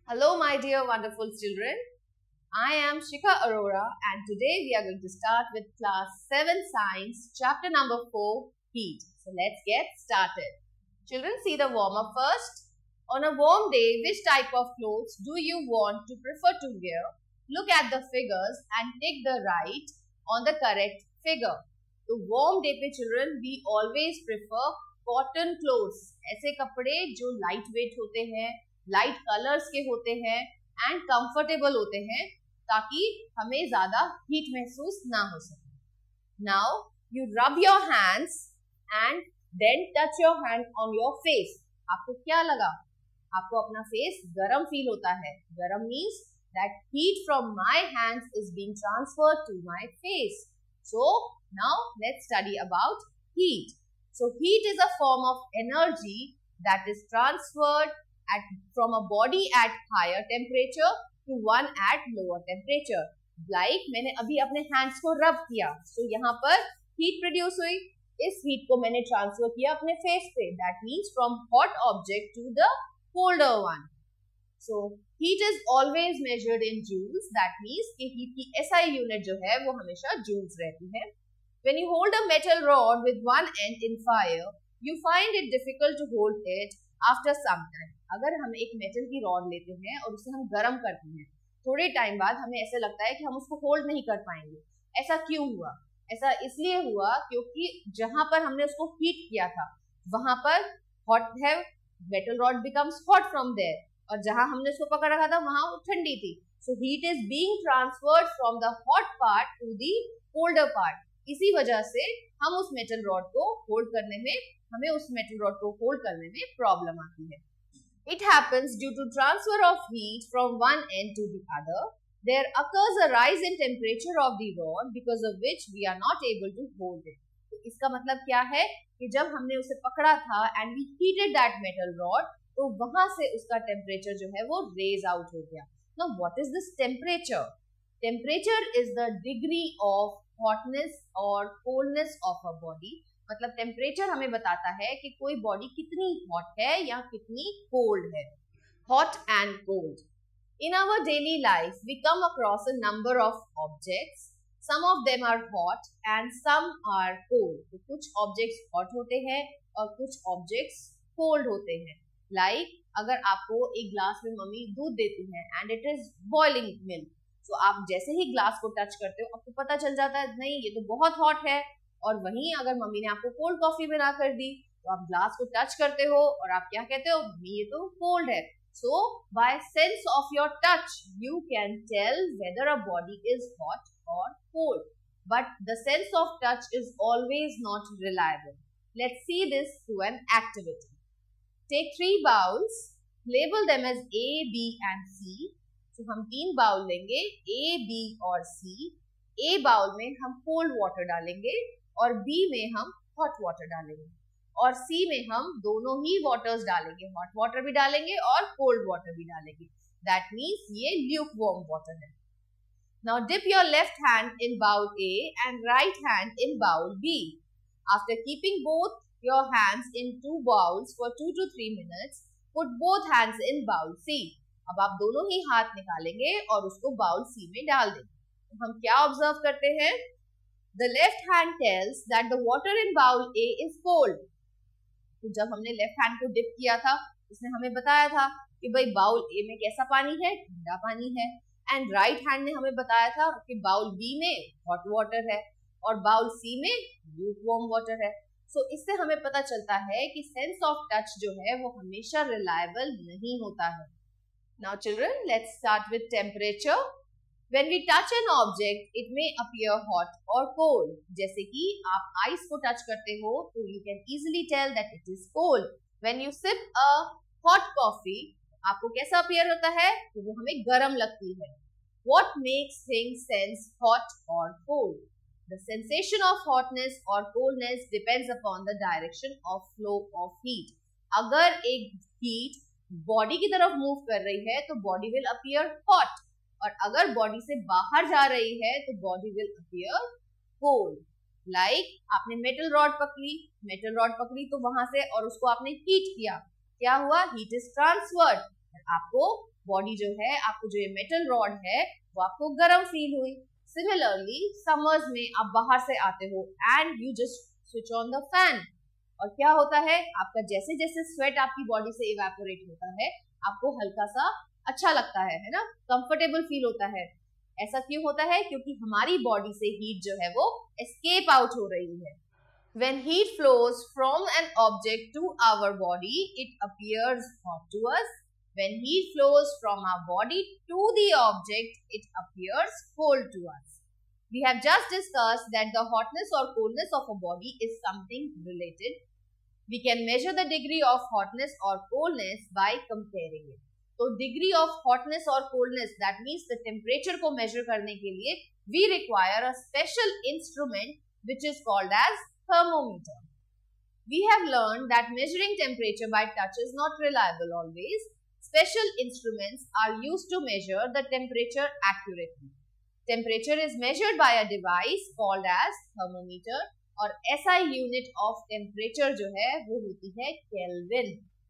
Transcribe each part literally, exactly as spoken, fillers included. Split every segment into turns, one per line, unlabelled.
Hello, my dear wonderful children. I am Shikha Arora, and today we are going to start with class seven science, chapter number four, heat. So let's get started. Children, see the warm up first. On a warm day, which type of clothes do you want to prefer to wear? Look at the figures and take the right on the correct figure. तो warm day पे children, we always prefer cotton clothes. ऐसे कपड़े जो light weight होते हैं, light colours के होते हैं एंड कंफर्टेबल होते हैं ताकि हमें ज्यादा हीट महसूस ना हो सके. Now you rub your hands and then touch your hand on your face. आपको क्या लगा? आपको अपना फेस गरम फील होता है. गरम means that heat from my hands is being transferred to my face. So now let's study about heat. So heat is a form of energy that is transferred At, from a body at higher temperature to one at lower temperature. Like मैंने अभी अपने hands को rub किया, तो यहाँ पर heat produce हुई. इस heat को मैंने transfer किया अपने face पे. That means from hot object to the colder one. So heat is always measured in joules. That means कि heat की S I unit जो है वो हमेशा joules रहती है. When you hold a metal rod with one end in fire, you find it difficult to hold it after some time. अगर हम एक मेटल की रॉड लेते हैं और उसे हम गर्म करते हैं, थोड़े टाइम बाद हमें ऐसा लगता है कि हम उसको होल्ड नहीं कर पाएंगे. ऐसा क्यों हुआ? ऐसा इसलिए हुआ क्योंकि जहां पर हमने उसको हीट किया था वहां पर हॉट है, metal rod becomes hot from there, और जहां हमने उसको पकड़ रखा था वहां वो ठंडी थी. So heat is being transferred from the hot part to the colder part. इसी वजह से हम उस मेटल रॉड को होल्ड करने में हमें उस मेटल रॉड को होल्ड करने में प्रॉब्लम आती है. It happens due to transfer of heat from one end to the other. There occurs a rise in temperature of the rod because of which we are not able to hold it. तो इसका मतलब क्या है कि जब हमने उसे पकड़ा था and we heated that metal rod, तो वहां से उसका temperature जो है वो raise out हो गया. Now what is this temperature? Temperature is the degree of hotness or coldness of a body. मतलब टेम्परेचर हमें बताता है कि कोई बॉडी कितनी हॉट है या कितनी कोल्ड है. Hot and cold. In our daily life we come across a number of objects. Some of them are hot and some are cold. तो कुछ ऑब्जेक्ट्स हॉट होते हैं और कुछ ऑब्जेक्ट्स कोल्ड होते हैं. लाइक like, अगर आपको एक ग्लास में मम्मी दूध देती है and it is boiling milk, तो आप जैसे ही ग्लास को टच करते हो आपको पता चल जाता है नहीं ये तो बहुत हॉट है. और वहीं अगर मम्मी ने आपको कोल्ड कॉफी बना कर दी तो आप ग्लास को टच करते हो और आप क्या कहते हो? मम्मी ये तो कोल्ड है. So by sense of your touch you can tell whether a body is hot और cold. But the sense of touch is always not reliable. Let's see this through an activity. Take three bowls, label them as A, B and C. तो हम तीन bowl लेंगे, ए, B और सी. ए bowl में हम cold water डालेंगे और B में हम हॉट वाटर डालेंगे और सी में हम दोनों ही वाटर्स डालेंगे. हॉट वाटर भी डालेंगे और कोल्ड वाटर भी डालेंगे. दैट मीन्स ये ल्यूकवार्म वाटर है. Now dip your left hand in bowl A and right hand in bowl B. After keeping both your hands in two bowls for two two three minutes, put both hands in bowl C. अब आप दोनों ही हाथ निकालेंगे और उसको bowl सी में डाल देंगे. तो हम क्या ऑब्जर्व करते हैं? The left hand tells that the water in bowl A is cold. तो जब हमने लेफ्ट हैंड को डिप किया था उसने हमें बताया था कि भाई बाउल ए में कैसा पानी है? ठंडा पानी है. एंड राइट हैंड ने हमें बताया था कि बाउल बी में हॉट वाटर है और बाउल सी में ल्यूकवार्म वाटर है. सो so, इससे हमें पता चलता है कि सेंस ऑफ टच जो है वो हमेशा रिलायबल नहीं होता है. Now children, let's start with temperature. When we touch an object, it may appear hot or cold. जैसे कि आप आइस को टच करते हो तो you can easily tell that it is cold. When you sip a hot coffee, आपको कैसा appear होता है? तो वो हमें गर्म लगती है. What makes things sense hot or cold? The sensation of hotness or coldness depends upon the direction of flow of heat. अगर एक heat body की तरफ move कर रही है तो body will appear hot. और अगर बॉडी से बाहर जा रही है तो body will appear cold. Like आपने मेटल रॉड पकड़ी मेटल रॉड पकड़ी तो वहां से और उसको आपने हीट किया. क्या हुआ? Heat is transferred. आपको बॉडी जो है, आपको जो ये मेटल रॉड है वो आपको गर्म फील हुई। सिमिलरली समर्स में आप बाहर से आते हो and you just switch on the fan, और क्या होता है, आपका जैसे जैसे स्वेट आपकी बॉडी से इवेपोरेट होता है आपको हल्का सा अच्छा लगता है है ना, कंफर्टेबल फील होता है। ऐसा क्यों होता है, क्योंकि हमारी बॉडी से हीट जो है वो एस्केप आउट हो रही है। When heat flows from an object to our body, it appears hot to us. When heat flows from our body to the object, it appears cold to us. We have just discussed that the hotness or coldness of a body is something related. We can measure the degree of hotness or coldness by comparing it. So degree of hotness or coldness, that means the temperature को measure करने के लिए we require a special instrument which is called as thermometer. We have learned that measuring temperature by touch is not reliable always. Special instruments are used to measure the temperature accurately. Temperature is measured by a device called as thermometer, और S I unit of temperature जो है वो होती है Kelvin,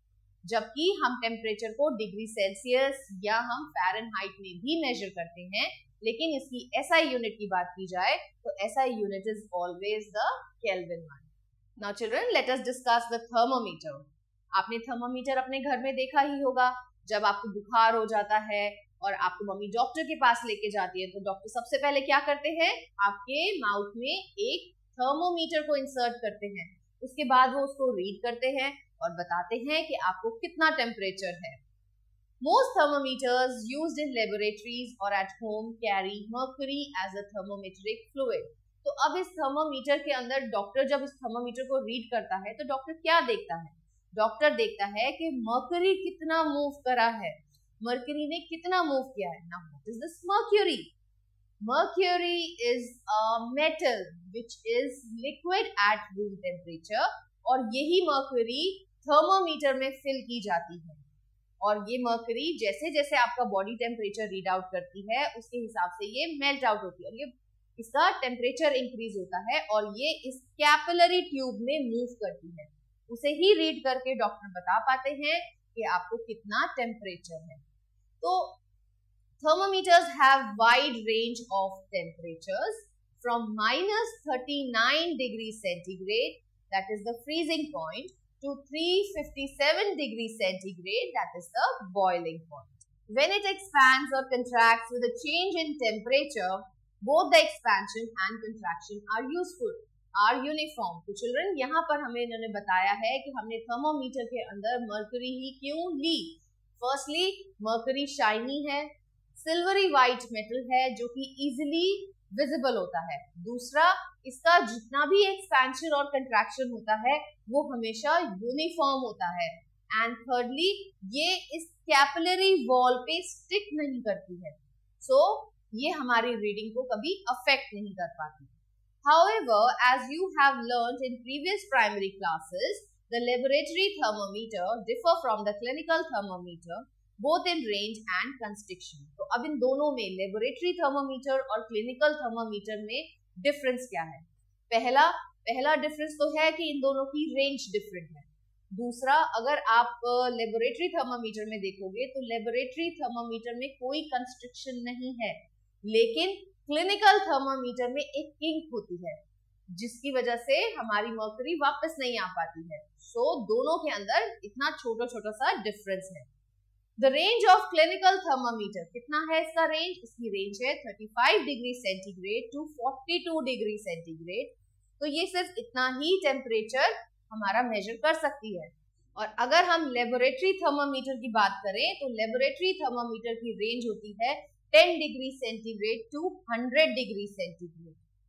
जबकि हम temperature को degree Celsius या हम फ़ारेनहाइट में भी मेजर करते हैं, लेकिन इसकी S I यूनिट की बात की जाए तो S I unit is always the kelvin one. Now children, let us discuss the thermometer. आपने थर्मोमीटर अपने घर में देखा ही होगा। जब आपको बुखार हो जाता है और आपको मम्मी डॉक्टर के पास लेके जाती है तो डॉक्टर सबसे पहले क्या करते हैं, आपके माउथ में एक थर्मोमीटर को इंसर्ट करते हैं। उसके बाद वो उसको रीड करते हैं और बताते हैं कि आपको कितना टेम्परेचर है। Most thermometers used in laboratories or at home carry mercury as a thermometric fluid. तो अब इस थर्मोमीटर के अंदर डॉक्टर जब इस थर्मोमीटर को रीड करता है तो डॉक्टर क्या देखता है, डॉक्टर देखता है कि मर्क्यूरी कितना मूव करा है, मर्क्यूरी ने कितना मूव किया है। Now what is this mercury? Mercury is a metal which is liquid at room temperature, और यही मर्क्यूरी थर्मोमीटर में फिल की जाती है, और ये मर्क्यूरी जैसे जैसे आपका बॉडी टेम्परेचर रीड आउट करती है उसके हिसाब से ये मेल्ट आउट होती है और ये इसका टेम्परेचर इंक्रीज होता है और ये इस कैपिलरी ट्यूब में मूव करती है। उसे ही रीड करके डॉक्टर बता पाते हैं कि आपको कितना टेम्परेचर है। तो thermometers have wide range of temperatures from minus thirty-nine degrees centigrade, that is the freezing point, to three hundred fifty-seven degrees centigrade, that is the boiling point. When it expands or contracts with a change in temperature, both the expansion and contraction are useful, are uniform. तो children, यहाँ पर हमें इन्होंने बताया है कि हमने thermometer के अंदर मर्क्यूरी ही क्यों ली। फर्स्टली मर्क्यूरी शाइनी है, सिल्वरी व्हाइट मेटल है जो कि इजिली विजिबल होता है। दूसरा, इसका जितना भी एक्सपेंशन और कंट्रैक्शन होता है वो हमेशा यूनिफॉर्म होता है। एंड थर्डली, ये इस कैपिलरी वॉल पे स्टिक नहीं करती है, सो so, ये हमारी रीडिंग को कभी अफेक्ट नहीं कर पाती। However, as you have learned in previous primary classes, the laboratory thermometer differ from the clinical thermometer both in range and constriction. तो अब इन दोनों में लेबोरेटरी थर्मोमीटर और क्लिनिकल थर्मोमीटर में डिफरेंस क्या है? पहला पहला डिफरेंस तो है कि इन दोनों की रेंज डिफरेंट है। दूसरा, अगर आप लेबोरेटरी थर्मोमीटर में देखोगे तो लेबोरेटरी थर्मोमीटर में कोई कंस्ट्रिक्शन नहीं है, लेकिन क्लिनिकल थर्मोमीटर में एक किंक होती है जिसकी वजह से हमारी मर्क्यूरी वापस नहीं आ पाती है। सो so, दोनों के अंदर इतना छोटा छोटा सा डिफरेंस है। The range of clinical thermometer, कितना है इसका रेंज? इसकी रेंज है पैंतीस डिग्री सेंटीग्रेड टू बयालीस डिग्री सेंटीग्रेड। तो ये सिर्फ इतना ही टेम्परेचर हमारा मेजर कर सकती है। और अगर हम लेबोरेटरी थर्मोमीटर की बात करें तो लेबोरेटरी थर्मोमीटर की रेंज होती है दस डिग्री सेंटीग्रेड टू सौ degree centigrade.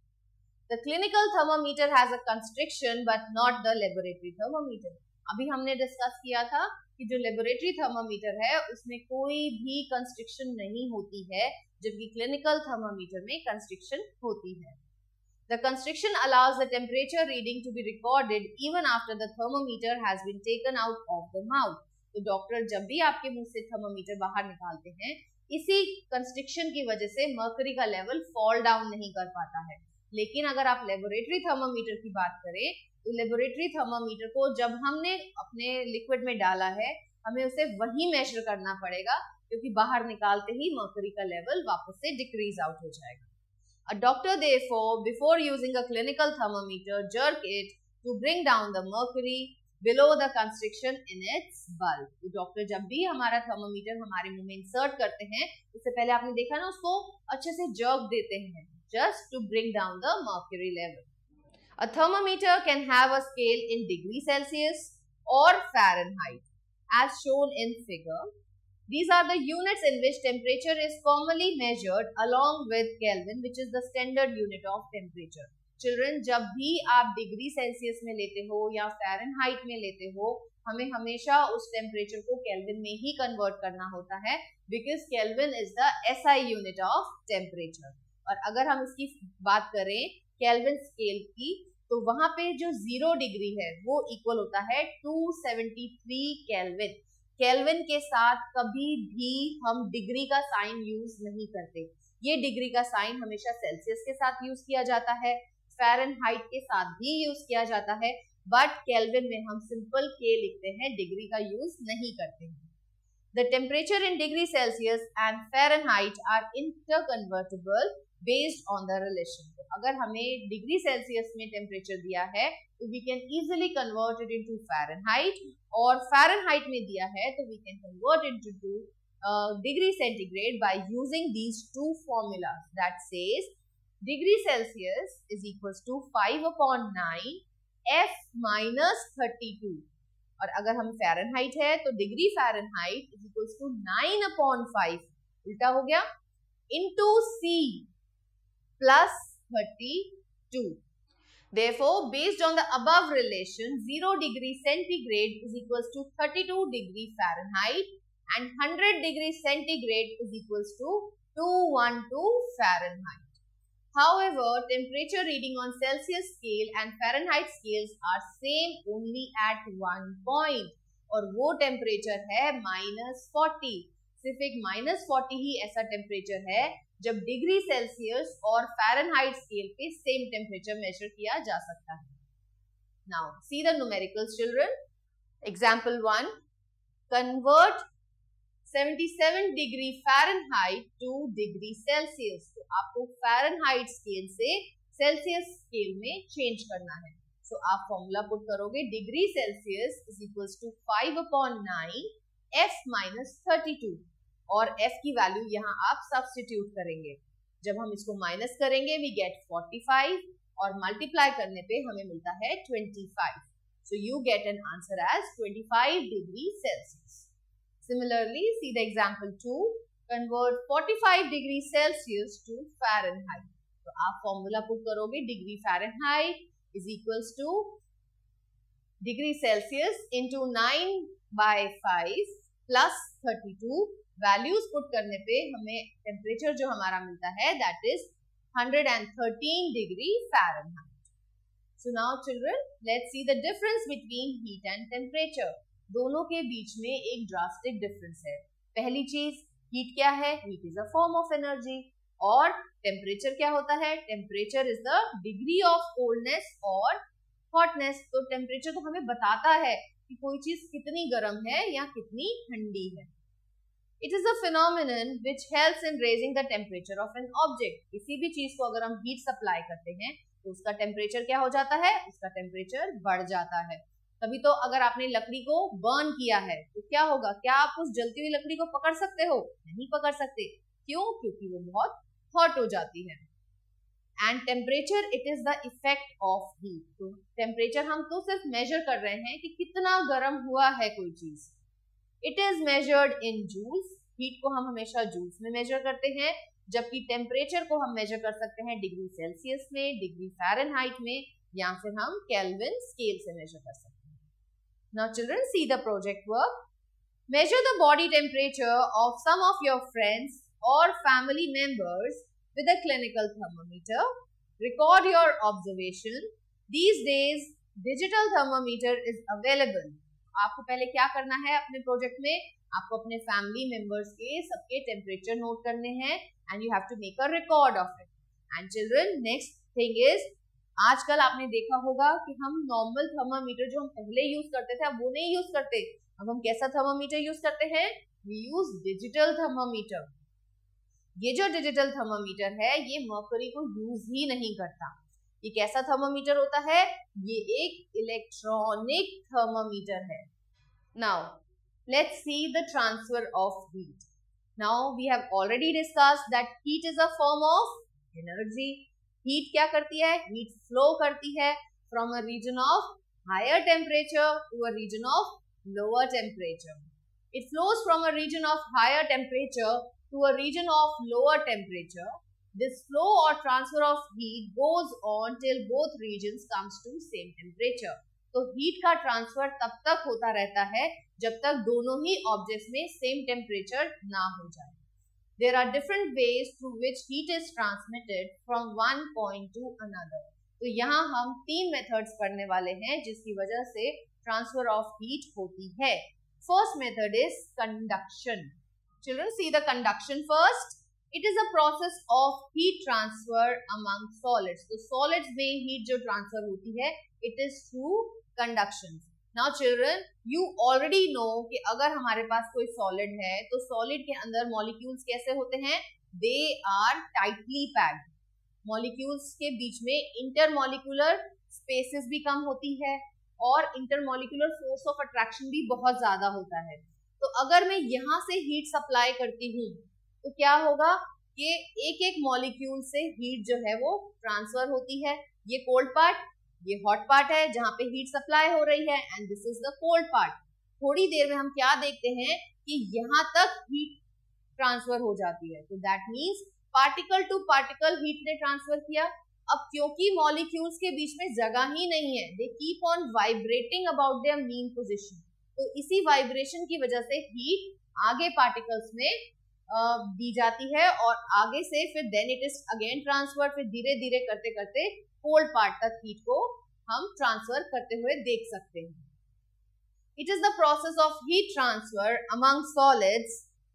The clinical thermometer has a constriction but not the laboratory thermometer. अभी हमने डिस्कस किया था कि जो लेबोरेटरी थर्मोमीटर है उसमें कोई भी कंस्ट्रिक्शन नहीं होती है, जबकि क्लिनिकल थर्मोमीटर में कंस्ट्रिक्शन होती है। The constriction allows the temperature reading to be recorded even after the thermometer has been taken out of the mouth. तो डॉक्टर जब भी आपके मुंह से थर्मोमीटर बाहर निकालते हैं, इसी कंस्ट्रिक्शन की वजह से मर्क्यूरी का लेवल फॉल डाउन नहीं कर पाता है। लेकिन अगर आप लेबोरेटरी थर्मोमीटर की बात करें तो लेबोरेटरी थर्मोमीटर को जब हमने अपने लिक्विड में डाला है, हमें उसे वही मेजर करना पड़ेगा क्योंकि बाहर निकालते ही मर्करी का लेवल वापस से डिक्रीज आउट हो जाएगा. A doctor therefore, before using a clinical thermometer, jerk it to bring down the mercury below the constriction in its bulb. तो डॉक्टर जब भी हमारा थर्मोमीटर हमारे मुंह में इंसर्ट करते हैं, उससे पहले आपने देखा ना, उसको अच्छे से जर्क देते हैं, just to bring down the mercury level. A thermometer can have a scale in degree Celsius or Fahrenheit, as shown in figure. These are the units in which temperature is formally measured along with Kelvin, which is the standard unit of temperature. Children, जब भी आप degree Celsius में लेते हो या Fahrenheit में लेते हो, हमें हमेशा उस टेम्परेचर को केल्विन में ही कन्वर्ट करना होता है, because kelvin is the SI unit of temperature. और अगर हम इसकी बात करें केल्विन स्केल की, तो वहां पे जो जीरो डिग्री है वो इक्वल होता है to seventy three kelvin. Kelvin के साथ कभी भी हम डिग्री का साइन यूज नहीं करते. ये डिग्री का साइन हमेशा सेल्सियस के साथ यूज किया जाता है, फ़ारेनहाइट के साथ भी यूज किया जाता है, बट केल्विन में हम सिंपल के लिखते हैं, डिग्री का यूज नहीं करते हैं. The temperature in degree Celsius and Fahrenheit are interconvertible based on the relation. अगर हमें डिग्री सेल्सियस में टेम्परेचर दिया है तो we can easily convert it into Fahrenheit, और फ़ारेनहाइट में दिया है तो we can convert it into degree centigrade by using these two formulas. That says degree Celsius is equals to five upon nine F minus thirty two, और अगर हम Fahrenheit है तो degree Fahrenheit is equals to nine upon five, उल्टा हो गया, into C plus thirty two. Therefore, based on the above relation, zero degree centigrade is equals to thirty-two degree Fahrenheit and one hundred degree centigrade is equals to two hundred twelve Fahrenheit. However, temperature reading on Celsius scale and Fahrenheit scales are same only at one point, और वो temperature है minus forty. सिर्फ एक minus forty ही ऐसा temperature है जब degree Celsius और Fahrenheit scale पे सेम टेम्परेचर मेजर किया जा सकता है. Now see the numericals children. Example one, convert seventy seven degree Fahrenheit to degree Celsius. तो आपको फ़ारेनहाइट स्केल से सेल्सियस स्केल में चेंज करना है. सो so, आप फॉर्मूला पुट करोगे, degree Celsius is equals to five upon nine F minus thirty two, और f की वैल्यू यहाँ आप सब्स्टिट्यूट करेंगे. जब हम इसको माइनस करेंगे वी गेट फोर्टी फाइव, और मल्टीप्लाई करने पे हमें मिलता है twenty five. So you get an answer as twenty five degree Celsius. Similarly see the example two, convert forty five degree Celsius to Fahrenheit. तो आप फॉर्मूला पुट करोगे, degree Fahrenheit is equals to degree Celsius into nine by five plus thirty two. Values put करने पे हमें temperature जो हमारा मिलता है that is one hundred thirteen degree Fahrenheit. So now children, let's see the difference between heat and temperature. दोनों के बीच में एक ड्रास्टिक डिफरेंस है. पहली चीज, हीट क्या है? Heat is a form of energy. और टेम्परेचर क्या होता है? Temperature is the degree of coldness और हॉटनेस. तो टेम्परेचर तो हमें बताता है कि कोई चीज कितनी गर्म है या कितनी ठंडी है. It is a phenomenon which helps in raising the temperature of an object. किसी भी चीज को अगर हम हीट सप्लाई करते हैं तो उसका टेम्परेचर क्या हो जाता है? उसका टेम्परेचर बढ़ जाता है. तभी तो अगर आपने लकड़ी को बर्न किया है तो क्या होगा? क्या आप उस जलती हुई लकड़ी को पकड़ सकते हो? नहीं पकड़ सकते. क्यों? क्योंकि वो बहुत हॉट हो जाती है. And temperature it is the effect of heat. तो टेम्परेचर हम तो सिर्फ मेजर कर रहे हैं कि कितना गर्म हुआ है कोई चीज. It is measured in joules. Heat को हम हमेशा जूल्स में मेजर करते हैं, जबकि टेम्परेचर को हम मेजर कर सकते हैं डिग्री सेल्सियस में, डिग्री फ़ारेनहाइट में, या फिर हम केल्विन स्केल से मेजर कर सकते हैं. Now children, see the project work. Measure the body temperature of some of your friends और family members with a clinical thermometer. Record your observation. These days, digital thermometer is available. आपको पहले क्या करना है अपने प्रोजेक्ट में? आपको अपने फैमिली मेंबर्स के सबके टेम्परेचर नोट करने हैं and you have to make a record of it. And children, next thing is, आजकल आपने देखा होगा कि हम नॉर्मल थर्मामीटर जो हम पहले यूज करते थे अब वो नहीं यूज करते. अब हम कैसा थर्मामीटर यूज करते हैं? we use digital thermometer. ये जो डिजिटल थर्मोमीटर है ये मर्करी को यूज ही नहीं करता. ये कैसा थर्मोमीटर होता है? ये एक इलेक्ट्रॉनिक थर्मोमीटर है. Now let's see the transfer of heat. Now we have already discussed that heat is a form of energy. Heat क्या करती है? Heat flow करती है from a region of higher temperature to a region of lower temperature. It flows from a region of higher temperature to a region of lower temperature. This flow or transfer of heat goes on till both regions comes to same temperature. तो heat का transfer तब तक होता रहता है जब तक दोनों ही objects में same temperature ना हो जाए. There are different ways through which heat is transmitted from one point to another. तो यहाँ हम तीन methods पढ़ने वाले हैं जिसकी वजह से transfer of heat होती है. First method is conduction. Children, see the conduction first. It is a process of heat transfer among solids. तो solids में heat जो transfer होती है, it is through conduction. Now children, you already know कि अगर हमारे पास कोई solid है, तो solid के अंदर molecules कैसे होते हैं? They are tightly packed. Molecules के बीच में intermolecular spaces भी कम होती है और intermolecular force of attraction भी बहुत ज्यादा होता है. तो अगर मैं यहाँ से heat supply करती हूँ, तो क्या होगा कि एक एक मॉलिक्यूल से हीट जो है वो ट्रांसफर होती है. ये कोल्ड पार्ट, ये हॉट पार्ट है जहाँ पे हीट सप्लाई हो रही है and this is the cold part. थोड़ी देर में हम क्या देखते हैं कि यहाँ तक हीट ट्रांसफर हो जाती है. तो that means particle to particle heat ने ट्रांसफर किया. अब क्योंकि मॉलिक्यूल्स के बीच में जगह ही नहीं है, they keep on vibrating about their mean position. तो इसी वाइब्रेशन की वजह से हीट आगे पार्टिकल्स में Uh, दी जाती है और आगे से फिर then it is again transfer. फिर धीरे धीरे करते करते कोल्ड पार्ट तक हीट को हम ट्रांसफर करते हुए देख सकते हैं. It is the process of heat transfer among solids.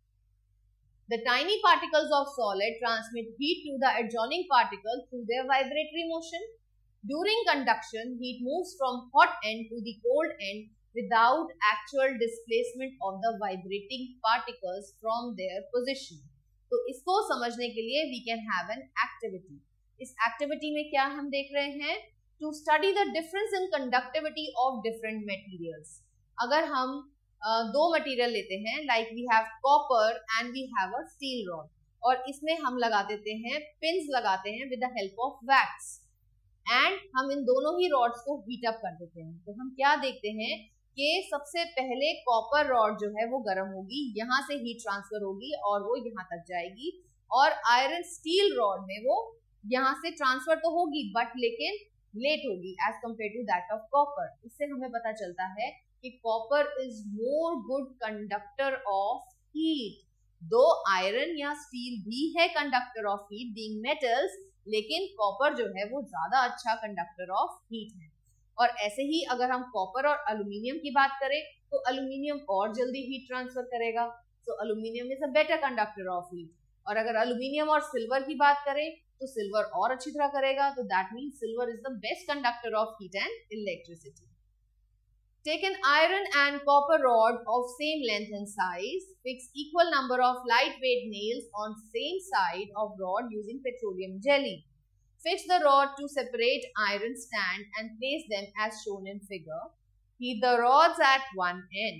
The tiny particles of solid transmit heat to the adjoining particle through their vibratory motion. During conduction heat moves from hot end to the cold end without actual displacement of the vibrating particles from their position. तो इसको समझने के लिए we can have an activity. इस activity में क्या हम देख रहे हैं? To study the difference in conductivity of different materials. अगर हम uh, दो मटेरियल लेते हैं, like we have copper and we have a steel rod, और इसमें हम लगा देते हैं पिन्स लगाते हैं with the help of wax, and हम इन दोनों ही रॉड्स को हीट अप कर देते हैं. तो हम क्या देखते हैं कि सबसे पहले कॉपर रॉड जो है वो गर्म होगी, यहाँ से हीट ट्रांसफर होगी और वो यहाँ तक जाएगी, और आयरन स्टील रॉड में वो यहाँ से ट्रांसफर तो होगी बट लेकिन लेट होगी as compare to that of copper. इससे हमें पता चलता है कि copper is more good conductor of heat. दो आयरन या स्टील भी है conductor of heat being metals, लेकिन कॉपर जो है वो ज्यादा अच्छा कंडक्टर ऑफ हीट है. और ऐसे ही अगर हम कॉपर और एल्यूमिनियम की बात करें तो एल्यूमिनियम और जल्दी हीट ट्रांसफर करेगा. So aluminium is a better conductor of heat. और अगर एल्यूमिनियम और सिल्वर की बात करें तो सिल्वर और अच्छी तरह करेगा. तो that means silver is the best conductor of heat and electricity. Take an iron and copper rod of same length and size. Fix equal number of lightweight nails on same side of rod using petroleum jelly. Fix the rod to separate iron stand and place them as shown in figure. Heat the rods at one end.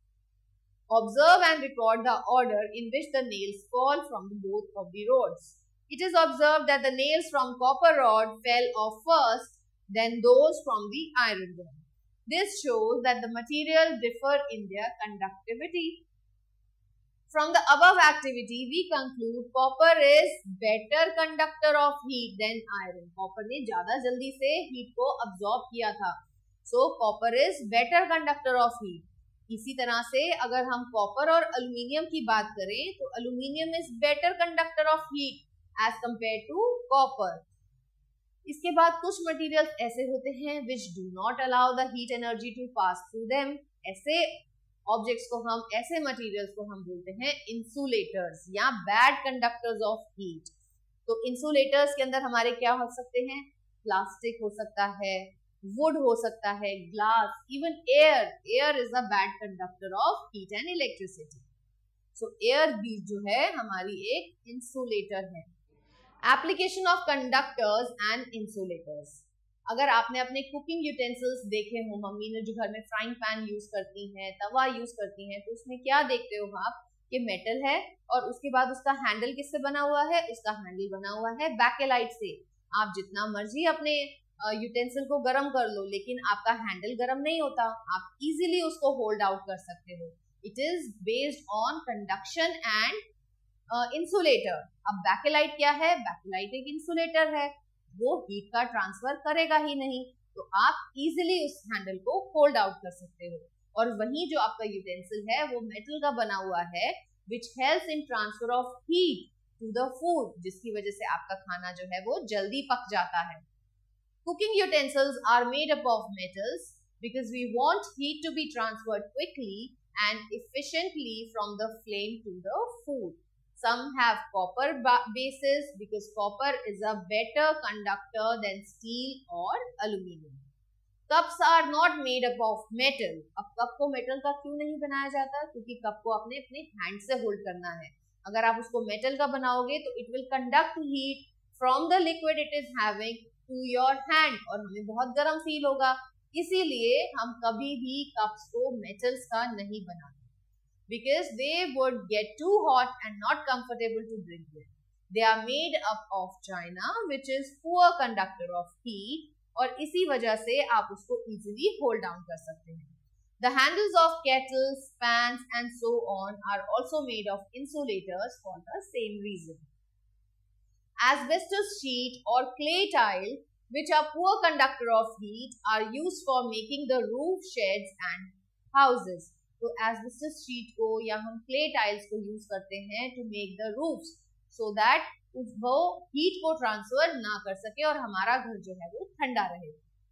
Observe and record the order in which the nails fall from both of the rods. It is observed that the nails from copper rod fell off first, then those from the iron rod. This shows that the material differ in their conductivity. From the above activity, we conclude copper is better conductor of heat than iron. Copper ने ज़्यादा जल्दी से heat को absorb किया था. So copper is better conductor of heat. इसी तरह से अगर हम copper और aluminium की बात करें तो aluminium is better conductor of heat as compared to copper. इसके बाद कुछ materials ऐसे होते हैं which do not allow the heat energy to pass through them. ऐसे ऑब्जेक्ट्स को हम ऐसे मटेरियल्स को हम बोलते हैं इंसुलेटर्स या बैड कंडक्टर्स ऑफ हीट. तो इंसुलेटर्स के अंदर हमारे क्या हो सकते हैं? प्लास्टिक हो सकता है, वुड हो सकता है, glass, even air. Air is a bad conductor of heat and electricity. So air bead जो है हमारी एक इंसुलेटर है. Application of conductors and insulators. अगर आपने अपने कुकिंग यूटेंसिल्स देखे हो, मम्मी ने जो घर में फ्राइंग पैन यूज करती हैं, तवा यूज करती हैं, तो उसमें क्या देखते हो आप कि मेटल है और उसके बाद उसका हैंडल किससे बना हुआ है? उसका हैंडल बना हुआ है बैकेलाइट से. आप जितना मर्जी अपने यूटेंसिल को गर्म कर लो, लेकिन आपका हैंडल गर्म नहीं होता. आप इजीली उसको होल्ड आउट कर सकते हो. It is based on conduction and insulator. अब बैकेलाइट क्या है? बैकेलाइट एक इंसुलेटर है, वो हीट का ट्रांसफर करेगा ही नहीं, तो आप इजीली उस हैंडल को होल्ड आउट कर सकते हो. और वही जो आपका यूटेंसिल है वो मेटल का बना हुआ है, which helps in transfer of heat to the food, जिसकी वजह से आपका खाना जो है वो जल्दी पक जाता है. Cooking utensils are made up of metals because we want heat to be transferred quickly and efficiently from the flame to the food. Some have copper bases because copper is a better conductor than steel or aluminum. Cups are not made up of metal. अब cup को metal का क्यों नहीं बनाया जाता? क्योंकि cup को आपने अपने हैंड से होल्ड करना है. अगर आप उसको मेटल का बनाओगे तो it will conduct heat from the liquid it is having to your hand, और हमें बहुत गर्म फील होगा. इसीलिए हम कभी भी कप्स को मेटल्स का नहीं बनाते, because they would get too hot and not comfortable to drink with. They are made up of china, which is poor conductor of heat, और इसी वजह से आप उसको easily hold down कर सकते हैं. The handles of kettles, pans and so on are also made of insulators for the same reason. Asbestos sheet or clay tile, which are poor conductor of heat, are used for making the roof sheds and houses. तो asbestos sheet को या हम clay tiles को use करते हैं to make the roofs, so that वो heat को transfer ना कर सके और हमारा घर जो है वो ठंडा रहे.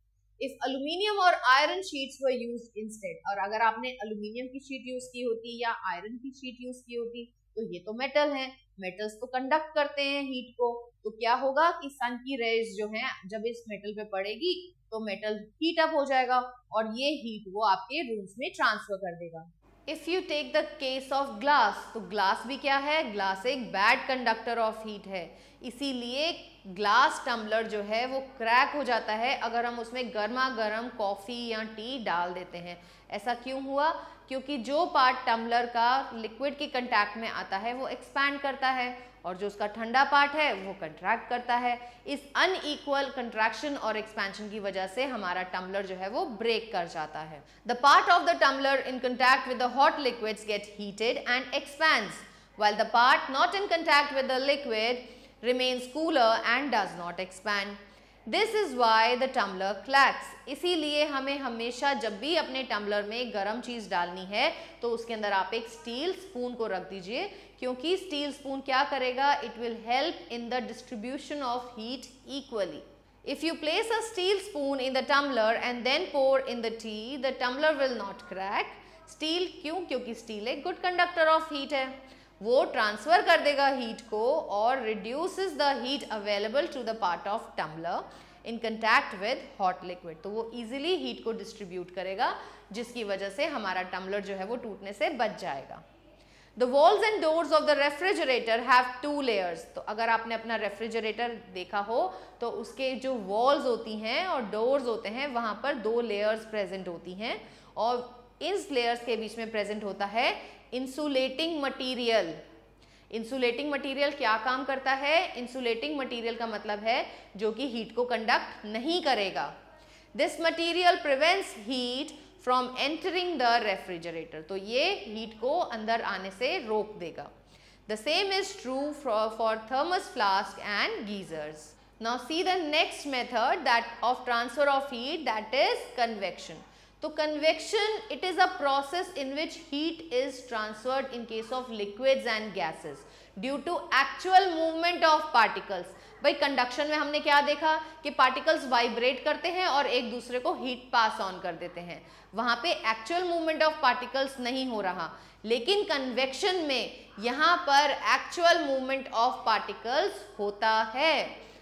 If aluminium or iron sheets were used instead, और अगर आपने aluminium की sheet use की होती या iron की sheet use की होती, तो ये तो मेटल है, मेटल्स तो कंडक्ट करते हैं हीट को, तो क्या होगा कि सन की रेज जो है जब इस मेटल पे पड़ेगी तो मेटल हीट अप हो जाएगा और ये हीट वो आपके रूम्स में ट्रांसफर कर देगा. If you take the case of glass, तो ग्लास भी क्या है? ग्लास एक बैड कंडक्टर ऑफ हीट है. इसीलिए ग्लास टम्बलर जो है वो क्रैक हो जाता है अगर हम उसमें गर्मा गर्म कॉफ़ी या टी डाल देते हैं. ऐसा क्यों हुआ? क्योंकि जो पार्ट टम्बलर का लिक्विड के कंटैक्ट में आता है वो एक्सपैंड करता है और जो उसका ठंडा पार्ट है वो कंट्रैक्ट करता है. इस अनइक्वल कंट्रैक्शन और एक्सपेंशन की वजह से हमारा टम्बलर जो है वो ब्रेक कर जाता है. The part of the tumbler in contact with the hot liquids get heated and expands, while the part not in contact with the liquid remains cooler and does not expand. This is why the tumbler clacks. इसीलिए हमें हमेशा जब भी अपने tumbler में गर्म चीज़ डालनी है तो उसके अंदर आप एक स्टील स्पून को रख दीजिए, क्योंकि स्टील स्पून क्या करेगा? It will help in the distribution of heat equally. If you place a steel spoon in the tumbler and then pour in the tea, the tumbler will not crack. Steel क्यों? क्योंकि steel एक good conductor of heat है, वो transfer कर देगा heat को और reduces the heat available to the part of tumbler in contact with hot liquid. तो वो इजीली हीट को डिस्ट्रीब्यूट करेगा, जिसकी वजह से हमारा टम्बलर जो है वो टूटने से बच जाएगा. The walls and doors of the refrigerator have two layers. तो अगर आपने अपना रेफ्रिजरेटर देखा हो तो उसके जो वॉल्स होती हैं और डोर्स होते हैं वहाँ पर दो लेयर्स प्रेजेंट होती हैं, और इन लेयर्स के बीच में प्रेजेंट होता है इंसुलेटिंग मटीरियल. इंसुलेटिंग मटीरियल क्या काम करता है? इंसुलेटिंग मटीरियल का मतलब है जो कि हीट को कंडक्ट नहीं करेगा. This material prevents heat from entering the refrigerator. तो ये हीट को अंदर आने से रोक देगा. The same is true for thermos flask and geysers. Now see the next method that of transfer of heat, that is convection. तो convection it is a process in which heat is transferred in case of liquids and gases due to actual movement of particles. भाई conduction में हमने क्या देखा कि particles vibrate करते हैं और एक दूसरे को हीट पास ऑन कर देते हैं. वहां पे एक्चुअल मूवमेंट ऑफ पार्टिकल्स नहीं हो रहा, लेकिन कन्वेक्शन में यहाँ पर एक्चुअल मूवमेंट ऑफ पार्टिकल्स होता है.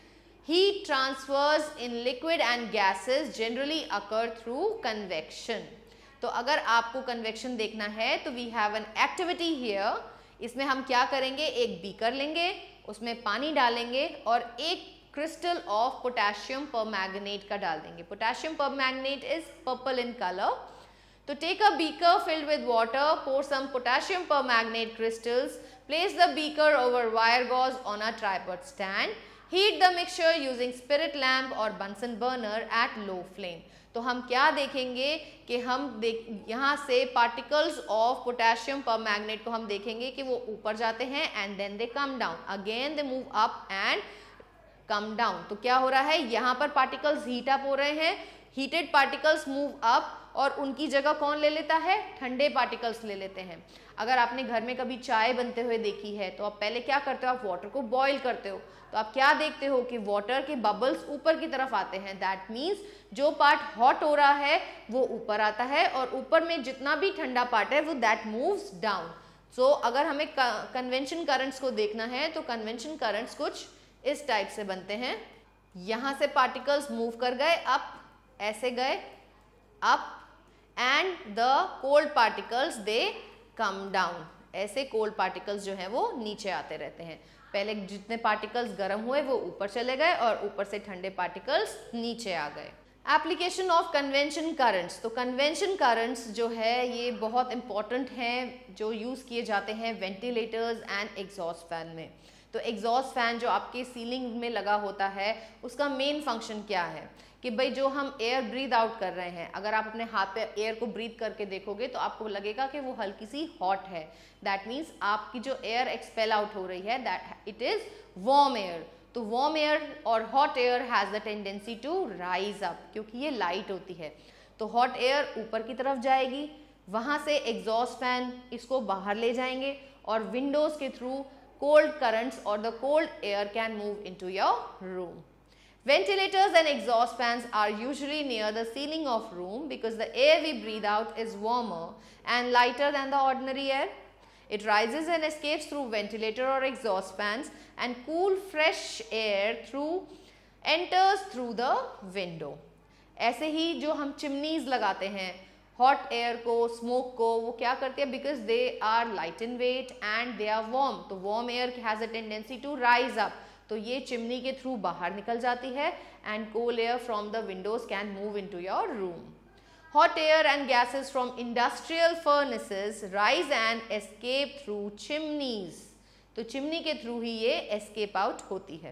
Heat transfers in liquid and gases generally occur through convection. तो अगर आपको convection देखना है तो we have an activity here. इसमें हम क्या करेंगे, एक बीकर लेंगे, उसमें पानी डालेंगे और एक क्रिस्टल ऑफ पोटेशियम परमैंगनेट का डाल देंगे. Potassium permanganate is purple in colour. तो take a beaker filled with water, pour some potassium permanganate crystals, place the beaker over wire gauze on a tripod stand, heat the mixture using spirit lamp or Bunsen burner at low flame. तो हम क्या देखेंगे कि हम देख यहाँ से particles of potassium permanganate को हम देखेंगे कि वो ऊपर जाते हैं and then they come down, again they move up and come down. तो क्या हो रहा है, यहाँ पर पार्टिकल्स हीट अप हो रहे हैं, हीटेड पार्टिकल्स मूव अप और उनकी जगह कौन ले लेता है, ठंडे पार्टिकल्स ले लेते हैं. अगर आपने घर में कभी चाय बनते हुए देखी है तो आप पहले क्या करते हो, आप वाटर को बॉईल करते हो, तो आप क्या देखते हो कि वाटर के बबल्स ऊपर की तरफ आते हैं. दैट मीन्स जो पार्ट हॉट हो रहा है वो ऊपर आता है और ऊपर में जितना भी ठंडा पार्ट है वो दैट मूव्स डाउन. सो अगर हमें कन्वेंशन करंट्स को देखना है तो कन्वेंशन करंट्स कुछ इस टाइप से बनते हैं. यहाँ से पार्टिकल्स मूव कर गए अप, ऐसे गए up, and the cold particles they come down. ऐसे कोल्ड पार्टिकल्स जो हैं वो नीचे आते रहते हैं. पहले जितने पार्टिकल्स गर्म हुए वो ऊपर चले गए और ऊपर से ठंडे पार्टिकल्स नीचे आ गए. Application of convention currents. तो कन्वेंशन करंट्स जो है ये बहुत इंपॉर्टेंट हैं, जो यूज़ किए जाते हैं वेंटिलेटर्स एंड एग्जॉस्ट फैन में. तो एग्जॉस्ट फैन जो आपके सीलिंग में लगा होता है उसका मेन फंक्शन क्या है कि भाई जो हम एयर ब्रीथ आउट कर रहे हैं, अगर आप अपने हाथ पे एयर को ब्रीथ करके देखोगे तो आपको लगेगा कि वो हल्की सी हॉट है. दैट मीन्स आपकी जो एयर एक्सपेल आउट हो रही है that it is warm air. तो वार्म एयर और hot air has the tendency to rise up, क्योंकि ये लाइट होती है. तो हॉट एयर ऊपर की तरफ जाएगी, वहाँ से एग्जॉस्ट फैन इसको बाहर ले जाएंगे और विंडोज के through cold currents or the cold air can move into your room. Ventilators and exhaust fans are usually near the ceiling of room because the air we breathe out is warmer and lighter than the ordinary air. It rises and escapes through ventilator or exhaust fans and cool fresh air through enters through the window. ऐसे ही जो हम chimneys लगाते हैं, hot air को, smoke को, वो क्या करते हैं, because they are light in weight and they are warm. तो warm air has a tendency to rise up, तो ये चिमनी के थ्रू बाहर निकल जाती है and cold air from the windows can move into your room. Hot air and gases from industrial furnaces rise and escape through chimneys. तो chimney के through ही ये एस्केप आउट होती है.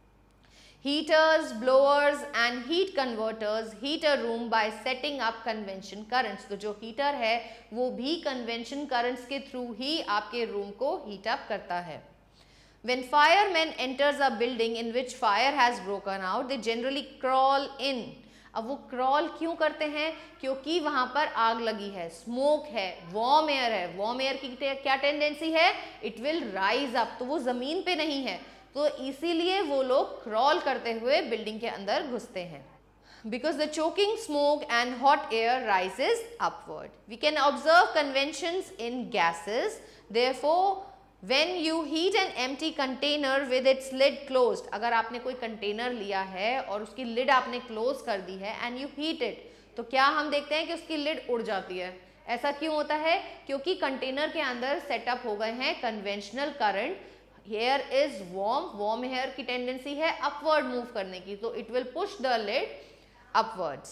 Heaters, blowers and heat converters heat a room by setting up convention currents. तो जो heater है वो भी convention currents के थ्रू ही आपके रूम को हीट अप करता है. When firemen enters a building in which fire has broken out, they generally crawl in. अब वो क्रॉल क्यों करते हैं, क्योंकि वहाँ पर आग लगी है, स्मोक है, वार्म एयर है. वार्म एयर की क्या टेंडेंसी है, इट विल राइज अप. तो वो जमीन पे नहीं है, तो इसीलिए वो लोग क्रॉल करते हुए बिल्डिंग के अंदर घुसते हैं. Because the choking smoke and hot air rises upward. We can observe conventions in gases. Therefore, when you heat an empty container with its lid closed, अगर आपने कोई कंटेनर लिया है और उसकी लिड आपने क्लोज कर दी है and you heat it, तो क्या हम देखते हैं कि उसकी लिड उड़ जाती है. ऐसा क्यों होता है, क्योंकि कंटेनर के अंदर सेटअप हो गए हैं conventional current. Here is warm, warm air की टेंडेंसी है upward मूव करने की, तो it will push the lid upwards.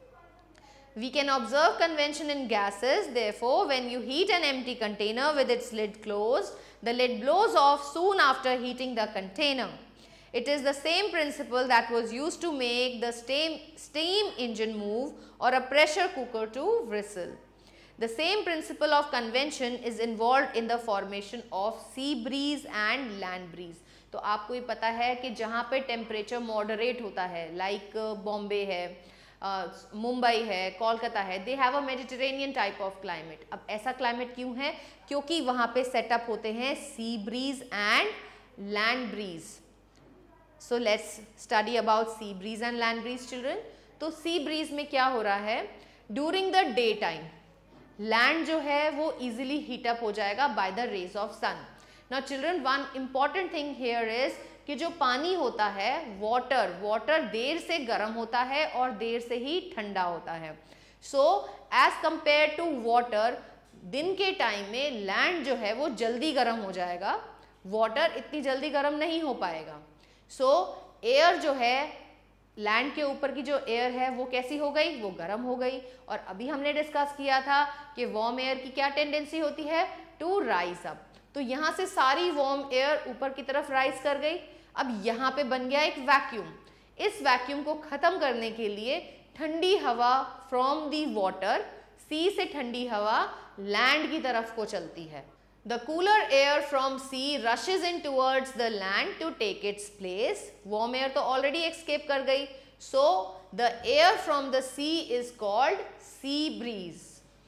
We can observe convention in gases. Therefore, when you heat an empty container with its lid closed, the lid blows off soon after heating the container. It is the same principle that was used to make the steam, steam engine move or a pressure cooker to whistle. The same principle of convention is involved in the formation of sea breeze and land breeze. तो आपको ये पता है कि जहाँ पे temperature moderate होता है, लाइक बॉम्बे है, मुंबई है, कोलकाता है, they have a Mediterranean type of climate. अब ऐसा क्लाइमेट क्यों है, क्योंकि वहाँ पे सेटअप होते हैं sea breeze and land breeze. So let's study about sea breeze and land breeze children. तो सी ब्रीज में क्या हो रहा है, during the day time land जो है वो इजीली हीट अप हो जाएगा by the rays of sun. Now children, one important thing here is कि जो पानी होता है, वाटर वाटर देर से गर्म होता है और देर से ही ठंडा होता है. So as compare to water, दिन के टाइम में लैंड जो है वो जल्दी गर्म हो जाएगा, वाटर इतनी जल्दी गर्म नहीं हो पाएगा। सो एयर जो है लैंड के ऊपर की जो एयर है वो कैसी हो गई, वो गर्म हो गई। और अभी हमने डिस्कस किया था कि वार्म एयर की क्या टेंडेंसी होती है, टू राइज अप। तो यहाँ से सारी वार्म एयर ऊपर की तरफ राइज कर गई। अब यहाँ पे बन गया एक वैक्यूम। इस वैक्यूम को खत्म करने के लिए ठंडी हवा फ्रॉम दी वाटर, सी से ठंडी हवा लैंड की तरफ को चलती है। The cooler air from sea rushes in towards the land to take its place. Warm air तो already escape कर गई. So the air from the sea is called sea breeze.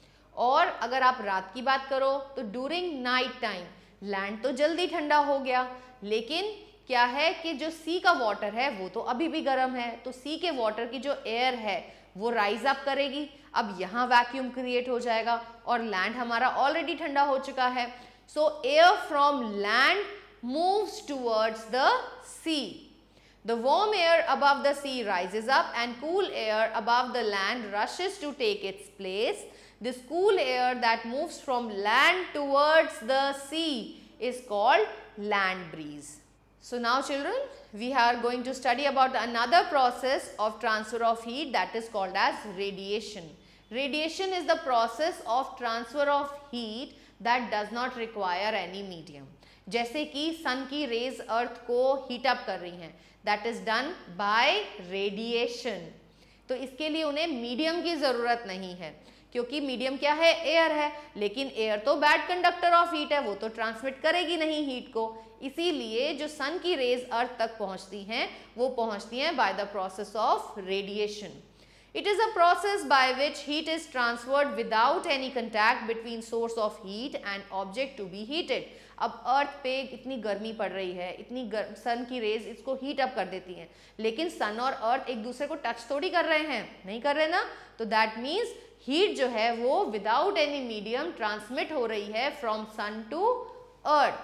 और अगर आप रात की बात करो तो during night time land तो जल्दी ठंडा हो गया, लेकिन क्या है कि जो सी का वाटर है वो तो अभी भी गर्म है। तो सी के वाटर की जो एयर है वो राइज अप करेगी। अब यहाँ वैक्यूम क्रिएट हो जाएगा और लैंड हमारा ऑलरेडी ठंडा हो चुका है। So air from land moves towards the sea. The warm air above the sea rises up and cool air above the land rushes to take its place. This cool air that moves from land towards the sea is called land breeze. So now children, we are going to study about another process of transfer of heat, that is called as radiation. Radiation is the process of transfer of heat that does not require any medium. जैसे कि सन की raise अर्थ को heat up कर रही हैं, that is done by radiation. तो इसके लिए उन्हें मीडियम की जरूरत नहीं है, क्योंकि मीडियम क्या है, एयर है। लेकिन एयर तो बैड कंडक्टर ऑफ हीट है, वो तो ट्रांसमिट करेगी नहीं हीट को। इसीलिए जो सन की रेज अर्थ तक पहुंचती हैं वो पहुंचती हैं by the process of radiation. It is a process by which heat is transferred without any contact between source of heat and object to be heated. अब अर्थ पे इतनी गर्मी पड़ रही है, इतनी सन की रेज इसको हीट अप कर देती हैं, लेकिन सन और अर्थ एक दूसरे को टच थोड़ी कर रहे हैं, नहीं कर रहे ना। तो दैट मीन्स हीट जो है वो विदाउट एनी मीडियम ट्रांसमिट हो रही है from sun to earth.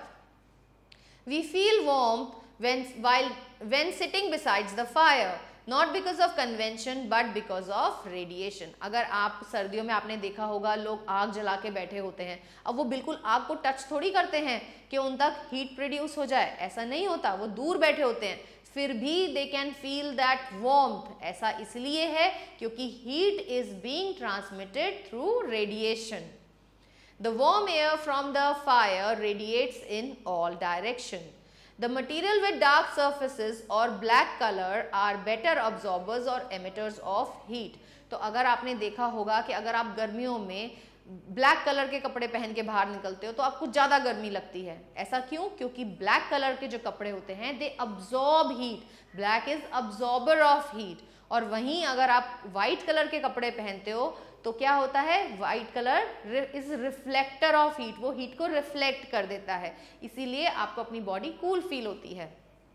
We feel warmth when while when sitting besides the fire. Not because of convention but because of radiation. अगर आप सर्दियों में आपने देखा होगा लोग आग जला के बैठे होते हैं, अब वो बिल्कुल आग को टच थोड़ी करते हैं कि उन तक हीट प्रोड्यूस हो जाए, ऐसा नहीं होता, वो दूर बैठे होते हैं, फिर भी they can feel that warmth. ऐसा इसलिए है क्योंकि heat is being transmitted through radiation. The warm air from the fire radiates in all direction. The material with dark surfaces or black color are better absorbers or emitters of heat. तो अगर आपने देखा होगा कि अगर आप गर्मियों में ब्लैक कलर के कपड़े पहन के बाहर निकलते हो तो आपको ज़्यादा गर्मी लगती है. ऐसा क्यों? क्योंकि ब्लैक कलर के जो कपड़े होते हैं they absorb heat. Black is absorber of heat. और वहीं अगर आप वाइट कलर के कपड़े पहनते हो तो क्या होता है, white colour is reflector of heat, वो हीट को रिफ्लेक्ट कर देता है, इसीलिए आपको अपनी बॉडी कूल फील होती है.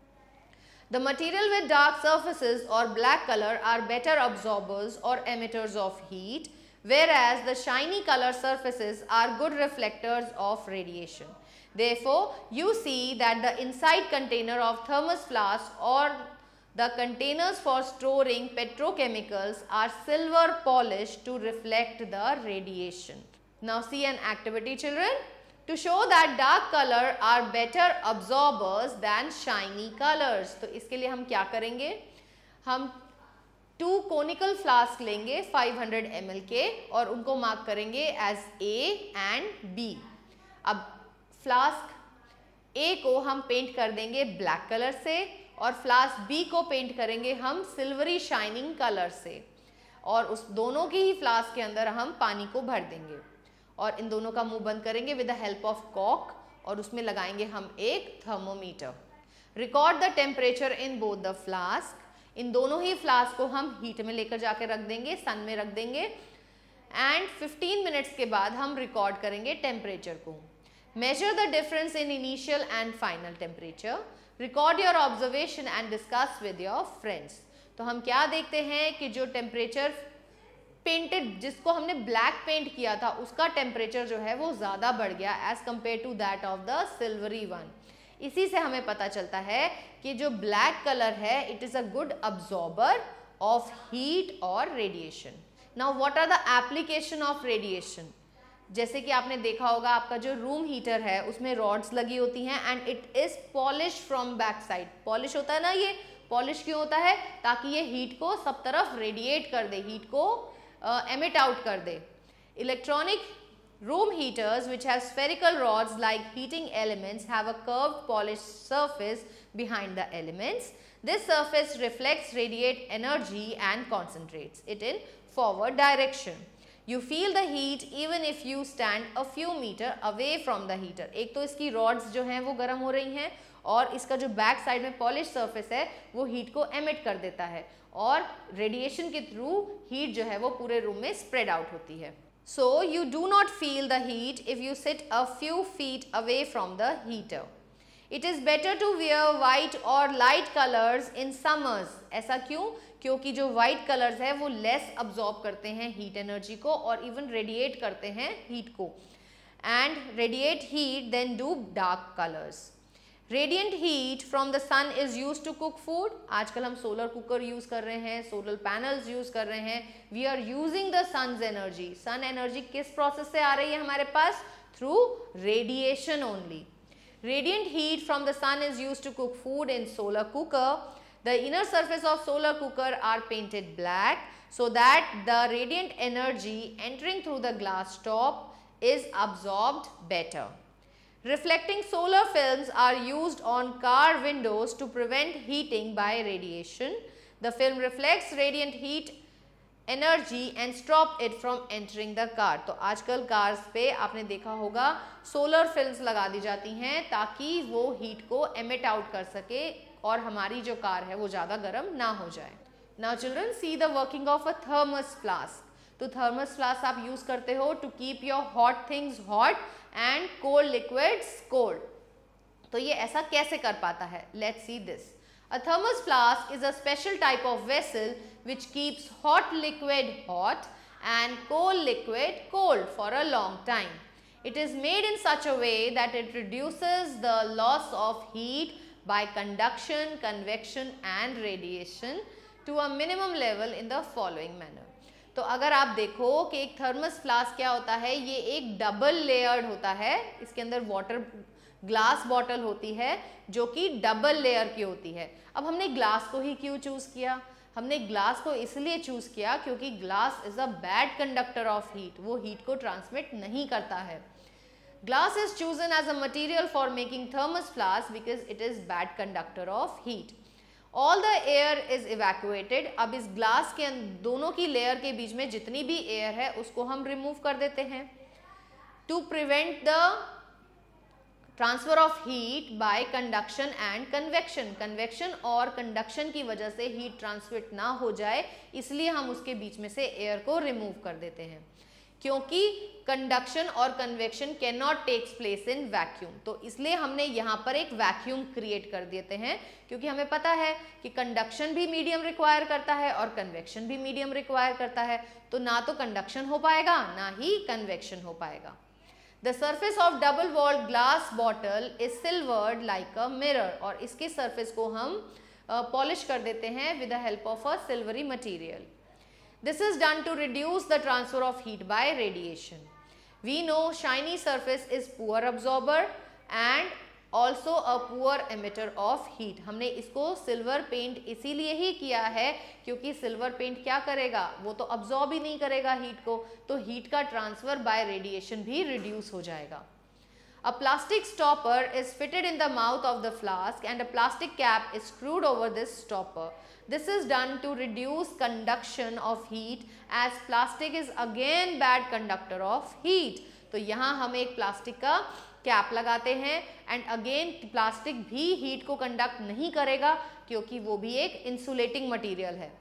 The material with dark surfaces और black colour are better absorbers और emitters of heat, whereas the shiny color surfaces are good reflectors of radiation. Therefore, you see that the inside container of thermos flask or the containers for storing petrochemicals are silver polished to reflect the radiation. Now see an activity children. To show that dark color are better absorbers than shiny colors. तो इसके लिए हम क्या करेंगे, हम two conical flask लेंगे five hundred M L के और उनको मार्क करेंगे एज ए एंड बी. अब फ्लास्क ए को हम पेंट कर देंगे ब्लैक कलर से और फ्लास्क बी को पेंट करेंगे हम सिल्वरी शाइनिंग कलर से, और उस दोनों की ही फ्लास्क के अंदर हम पानी को भर देंगे और इन दोनों का मुंह बंद करेंगे विद द हेल्प ऑफ कॉक और उसमें लगाएंगे हम एक thermometer. Record the temperature in both the flask. इन दोनों ही फ्लास्क को हम हीट में लेकर जाके रख देंगे, सन में रख देंगे एंड फिफ्टीन मिनट्स के बाद हम रिकॉर्ड करेंगे टेम्परेचर को. Measure the difference in initial and final temperature. Record your observation and discuss with your friends. तो हम क्या देखते हैं कि जो टेम्परेचर पेंटेड, जिसको हमने ब्लैक पेंट किया था, उसका टेम्परेचर जो है वो ज़्यादा बढ़ गया as compare to that of the silvery one. इसी से हमें पता चलता है कि जो ब्लैक कलर है it is a good absorber of heat और radiation. Now what are the application of radiation? जैसे कि आपने देखा होगा आपका जो रूम हीटर है उसमें रॉड्स लगी होती हैं and it is polish from back side. Polish होता है ना, ये पॉलिश क्यों होता है? ताकि ये हीट को सब तरफ रेडिएट कर दे, हीट को एमिट आउट कर दे। Electronic room heaters which have spherical rods like heating elements have a curved polished surface behind the elements. This surface reflects radiate energy and concentrates it in forward direction. You feel the heat even if you stand a few meter away from the heater. एक तो इसकी rods जो हैं वो गर्म हो रही हैं और इसका जो बैक साइड में पॉलिश सरफेस है वो हीट को एमिट कर देता है और रेडिएशन के थ्रू हीट जो है वो पूरे रूम में स्प्रेड आउट होती है। So you do not feel the heat if you sit a few feet away from the heater. It is better to wear white or light colors in summers. ऐसा क्यों? क्योंकि जो white colors है वो less absorb करते हैं heat energy को और even radiate करते हैं heat को and radiate heat than do dark colors. Radiant heat from the sun is used to cook food. आजकल हम सोलर कुकर यूज कर रहे हैं, सोलर पैनल्स यूज कर रहे हैं. We are using the sun's energy. Sun energy किस process से आ रही है हमारे पास? Through radiation only. Radiant heat from the sun is used to cook food in solar cooker. The inner surface of solar cooker are painted black so that the radiant energy entering through the glass top is absorbed better. Reflecting solar films are used on car windows to prevent heating by radiation. The film reflects radiant heat energy and stop it from entering the car. तो आजकल cars पे आपने देखा होगा solar films लगा दी जाती हैं ताकि वो हीट को एमिट आउट कर सके और हमारी जो कार है वो ज़्यादा गर्म ना हो जाए। Now children, see the working of a thermos flask. तो थर्मस फ्लास्क आप यूज करते हो to keep your hot things hot and cold liquids cold. तो ये ऐसा कैसे कर पाता है? Let's see this. A thermos flask is a special type of vessel which keeps hot liquid hot and cold liquid cold for a long time. It is made in such a way that it reduces the loss of heat by conduction, convection and radiation to a minimum level in the following manner. तो अगर आप देखो कि एक thermos flask क्या होता है, ये एक डबल लेयर्ड होता है। इसके अंदर वाटर ग्लास बॉटल होती है जो कि डबल लेयर की होती है। अब हमने ग्लास को ही क्यों चूज किया? हमने ग्लास को इसलिए चूज किया क्योंकि glass is a bad conductor of heat, वो हीट को ट्रांसमिट नहीं करता है। Glass is chosen as a material for making thermos flask because it is bad conductor of heat. All the air is evacuated. अब इस glass के दोनों की लेयर के बीच में जितनी भी एयर है उसको हम रिमूव कर देते हैं to prevent the transfer of heat by conduction and convection. Convection और कंडक्शन की वजह से हीट ट्रांसमिट ना हो जाए इसलिए हम उसके बीच में से एयर को रिमूव कर देते हैं, क्योंकि कंडक्शन और convection can not takes place in vacuum. तो इसलिए हमने यहाँ पर एक वैक्यूम क्रिएट कर देते हैं, क्योंकि हमें पता है कि कंडक्शन भी मीडियम रिक्वायर करता है और कन्वेक्शन भी मीडियम रिक्वायर करता है। तो ना तो कंडक्शन हो पाएगा ना ही कन्वेक्शन हो पाएगा। The surface of double walled glass bottle is silvered like a mirror. और इसके सर्फेस को हम पॉलिश uh, कर देते हैं with the help of a silvery material. This is done to reduce the transfer of heat by radiation. We know shiny surface is poor absorber and also a poor emitter of heat. हमने इसको silver paint इसीलिए ही किया है क्योंकि silver paint क्या करेगा, वो तो अब्जॉर्ब ही नहीं करेगा हीट को, तो हीट का ट्रांसफर बाय रेडिएशन भी रिड्यूस हो जाएगा। A plastic stopper is fitted in the mouth of the flask and a plastic cap is screwed over this stopper. This is done to reduce conduction of heat as plastic is again bad conductor of heat. तो यहाँ हम एक plastic का cap लगाते हैं and again plastic भी heat को conduct नहीं करेगा क्योंकि वो भी एक इंसुलेटिंग मटेरियल है।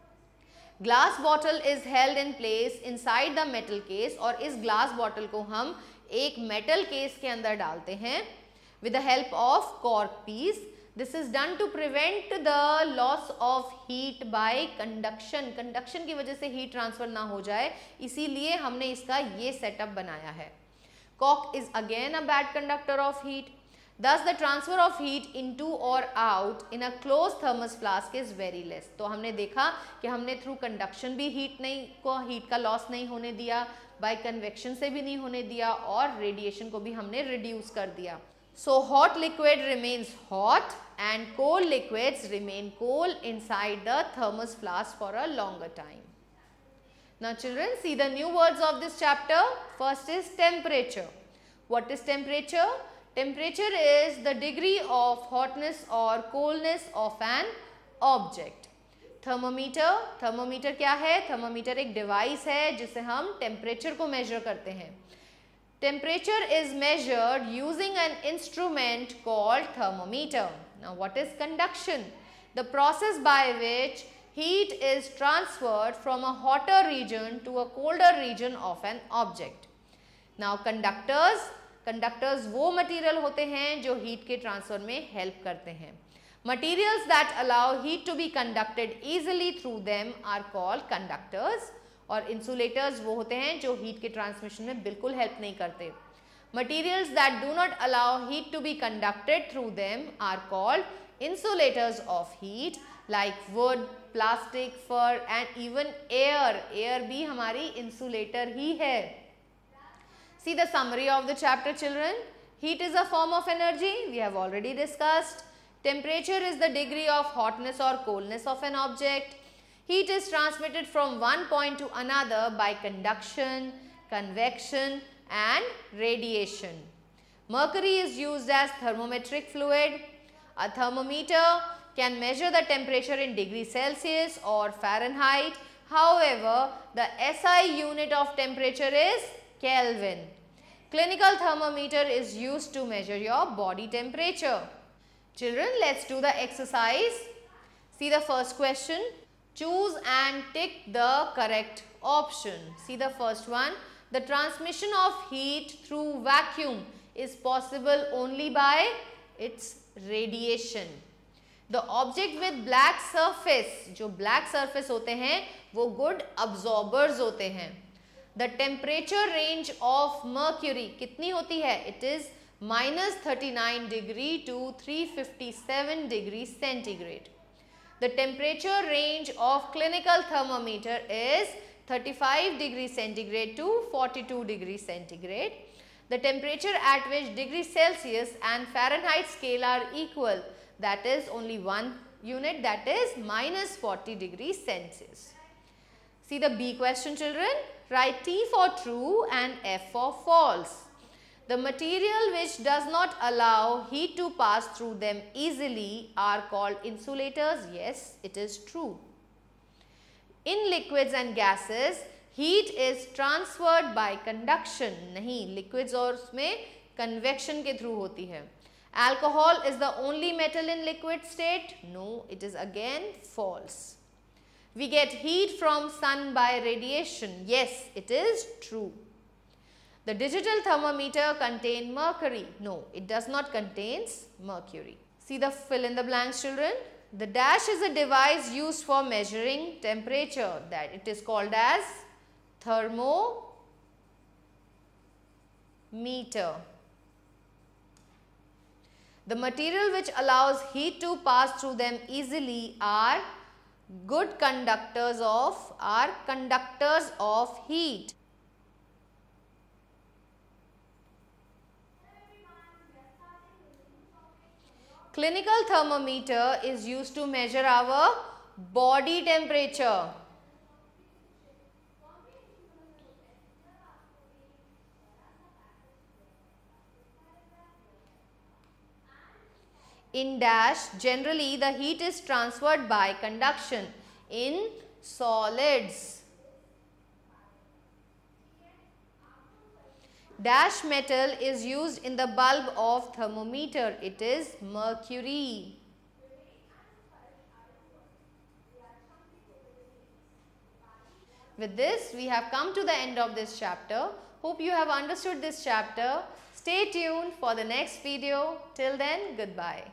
Glass bottle is held in place inside the metal case. और इस ग्लास बॉटल को हम एक मेटल केस के अंदर डालते हैं with the help of cork piece. This is done to prevent the loss of heat by conduction. Conduction की वजह से हीट ट्रांसफर ना हो जाए, इसीलिए हमने इसका ये सेटअप बनाया है। Cork is again a bad conductor of heat. Thus the transfer of heat into or out in a closed thermos flask is very less. तो हमने देखा कि हमने थ्रू कंडक्शन भी हीट नहीं को हीट का लॉस नहीं होने दिया, बाय कन्वेक्शन से भी नहीं होने दिया और रेडिएशन को भी हमने रिड्यूस कर दिया. So hot liquid remains hot and cold liquids remain cold inside the thermos flask for a longer time. Now children, see the new words of this chapter. First is temperature. What is temperature? Temperature is the degree of hotness or coldness of an object. Thermometer. Thermometer क्या है? Thermometer एक device है जिससे हम temperature को measure करते हैं. Temperature is measured using an instrument called thermometer. Now what is conduction? The process by which heat is transferred from a hotter region to a colder region of an object. Now conductors. Conductors वो material होते हैं जो heat के transfer में help करते हैं. Materials that allow heat to be conducted easily through them are called conductors. और insulators वो होते हैं जो हीट के ट्रांसमिशन में बिल्कुल हेल्प नहीं करते. Materials that do not allow heat to be conducted through them are called insulators of heat, like wood, plastic, fur and even air. Air भी हमारी इंसुलेटर ही है. See the summary of the chapter children. Heat is a form of energy. We have already discussed. Temperature is the degree of hotness और coldness of an object. Heat is transmitted from one point to another by conduction, convection and radiation. Mercury is used as thermometric fluid. A thermometer can measure the temperature in degrees Celsius or Fahrenheit. However, the S I unit of temperature is Kelvin. Clinical thermometer is used to measure your body temperature. Children, let's do the exercise. See the first question. Choose and tick the correct option. See the first one. The transmission of heat through vacuum is possible only by its radiation. The object with black surface, जो black surface होते हैं वो good absorbers होते हैं. The temperature range of mercury कितनी होती है? It is minus thirty-nine degree to three fifty-seven degree centigrade. The temperature range of clinical thermometer is thirty-five degree centigrade to forty-two degree centigrade. The temperature at which degree Celsius and Fahrenheit scale are equal, that is only one unit, that is minus forty degree Celsius. See the B question children. Write T for true and F for false. The material which does not allow heat to pass through them easily are called insulators. Yes, it is true. In liquids and gases, heat is transferred by conduction. नहीं, liquids और उसमें convection के through होती है. Alcohol is the only metal in liquid state. No, it is again false. We get heat from sun by radiation. Yes, it is true. The digital thermometer contains mercury. No, it does not contain mercury. See the fill in the blanks children. The dash is a device used for measuring temperature, that it is called as thermometer. The material which allows heat to pass through them easily are good conductors of are conductors of heat. Clinical thermometer is used to measure our body temperature. In dash, generally the heat is transferred by conduction in solids. Dash metal is used in the bulb of thermometer. It is mercury. With this, we have come to the end of this chapter. Hope you have understood this chapter. Stay tuned for the next video. Till then, goodbye.